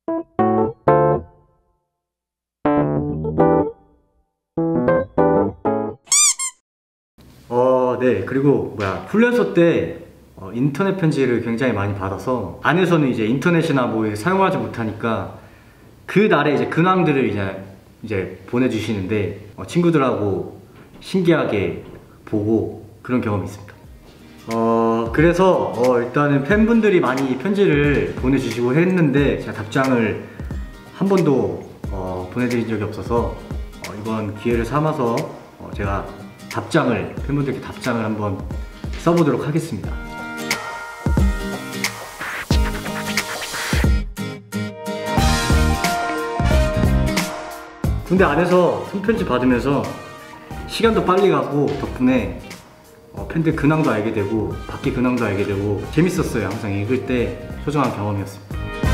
네. 그리고 훈련소 때 인터넷 편지를 굉장히 많이 받아서 안에서는 이제 인터넷이나 뭐 사용하지 못하니까 그 날에 이제 근황들을 이제 보내주시는데 친구들하고 신기하게 보고 그런 경험이 있습니다. 그래서 일단은 팬분들이 많이 편지를 보내주시고 했는데 제가 답장을 한 번도 보내드린 적이 없어서 이번 기회를 삼아서 제가 팬분들께 답장을 한번 써보도록 하겠습니다. 군대 안에서 손편지 받으면서 시간도 빨리 가고 덕분에 팬들 근황도 알게 되고 밖에 근황도 알게 되고 재밌었어요. 항상 읽을 때 소중한 경험이었습니다.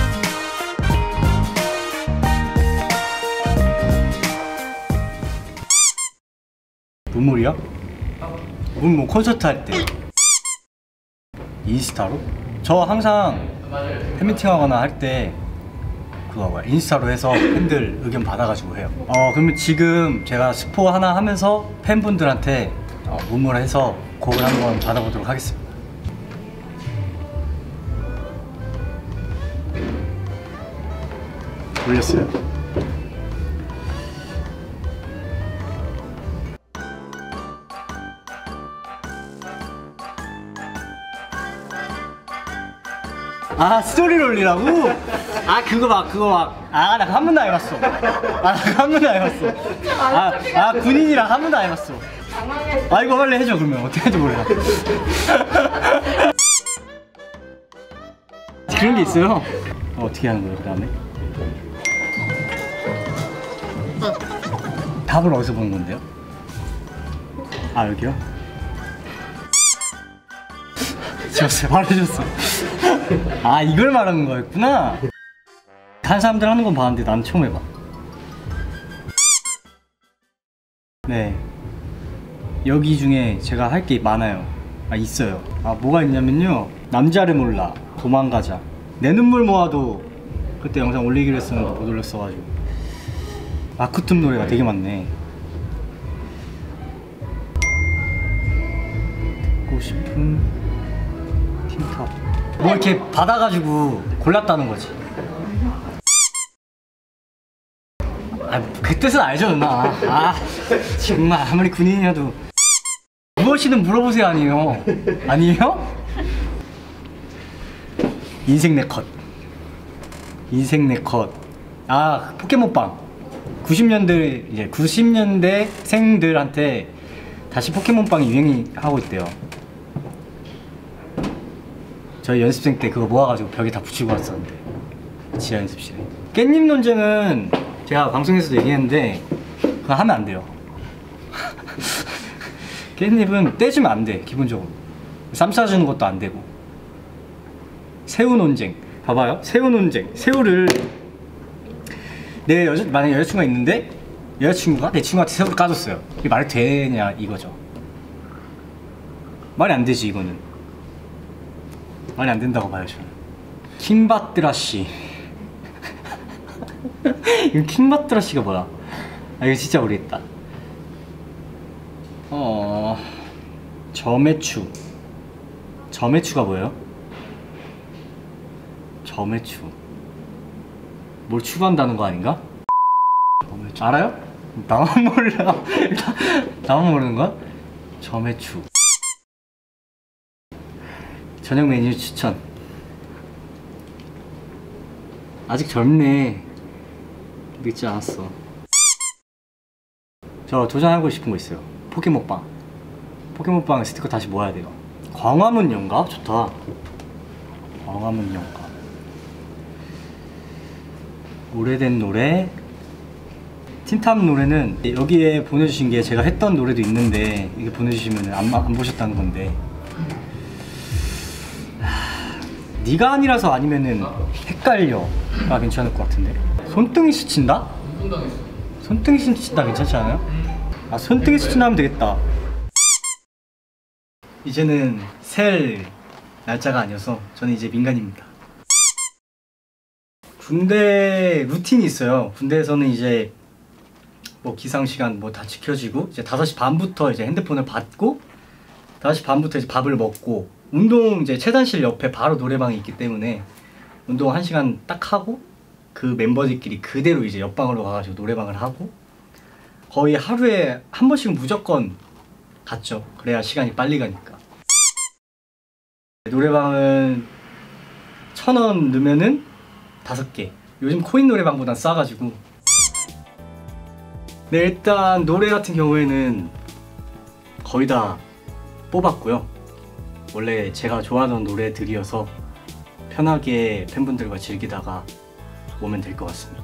눈물이요? 뭐 콘서트 할 때 인스타로? 저 항상 팬미팅 하거나 할 때 인스타로 해서 팬들 의견 받아가지고 해요. 그러면 지금 제가 스포 하나 하면서 팬분들한테 문물해서 곡을 한번 받아보도록 하겠습니다. 올렸어요. 스토리를 올리라고? 그거 막. 나 한 번도 안 해봤어. 한 번도 안 해봤어. 군인이랑 한 번도 안 해봤어. 이거 빨리 해줘. 그러면 어떻게 할지 몰라. 그런 게 있어요. 어떻게 하는 거예요, 그 다음에? 답을 어디서 보는 건데요? 여기요? 지웠어요. 바로 해줬어. 이걸 말하는 거였구나. 다른 사람들 하는 건 봤는데 난 처음 해봐. 네, 여기 중에 제가 할 게 많아요. 있어요. 뭐가 있냐면요, 남자를 몰라, 도망가자, 내 눈물 모아도 그때 영상 올리기로 했었는데 못 올렸어가지고. 아쿠툼 노래가 되게 많네. 듣고 싶은 틴탑. 뭐 이렇게 받아가지고 골랐다는 거지. 그 뜻은 알죠, 누나. 정말 아무리 군인이어도 무엇이든 물어보세요. 아니에요? 인생 네컷. 포켓몬빵. 90년대 생들한테 다시 포켓몬빵이 유행하고 있대요. 저희 연습생 때 그거 모아가지고 벽에 다 붙이고 왔었는데, 지하 연습실에. 깻잎 논쟁은 제가 방송에서도 얘기했는데 그거 하면 안 돼요. 깻잎은 떼주면 안 돼. 기본적으로 쌈 싸주는 것도 안 되고. 새우 논쟁 봐봐요. 새우 논쟁. 새우를 만약에 여자친구가 있는데 여자친구가 내 친구한테 새우를 까줬어요. 이게 말이 되냐 이거죠. 말이 안 되지. 이거는 말이 안 된다고 봐요, 저는. 킹받드라씨. 이거 킹받드라씨가 뭐야? 이거 진짜 모르겠다. 저매추가 뭐예요? 저매추. 뭘 추구한다는 거 아닌가? 알아요? 나만 몰라. 나만 모르는 거야? 저매추. 저녁 메뉴 추천. 아직 젊네. 늦지 않았어. 저 도전하고 싶은 거 있어요. 포켓몬빵. 포켓몬빵 스티커 다시 모아야 돼요. 광화문 연가? 좋다. 광화문 연가. 오래된 노래. 틴탑 노래는 여기에 보내주신 게 제가 했던 노래도 있는데 이게 보내주시면 안 보셨다는 건데. 네가 아니라서 아니면은 헷갈려가 괜찮을 것 같은데. 손등이 스친다? 손등이 스친다 괜찮지 않아요? 손등이 스친다 하면 되겠다. 이제는 셀 날짜가 아니어서 저는 이제 민간입니다. 군대 루틴이 있어요. 군대에서는 이제 뭐 기상시간 뭐 다 지켜지고 이제 5시 반부터 이제 핸드폰을 받고 5시 반부터 이제 밥을 먹고 운동 이제 체단실 옆에 바로 노래방이 있기 때문에 운동 1시간 딱 하고 그 멤버들끼리 그대로 이제 옆방으로 가가지고 노래방을 하고 거의 하루에 한 번씩은 무조건 갔죠. 그래야 시간이 빨리 가니까. 노래방은 1,000원 넣으면은 5개. 요즘 코인 노래방보단 싸가지고. 네, 일단 노래 같은 경우에는 거의 다 뽑았고요. 원래 제가 좋아하던 노래들이어서 편하게 팬분들과 즐기다가 오면 될 것 같습니다.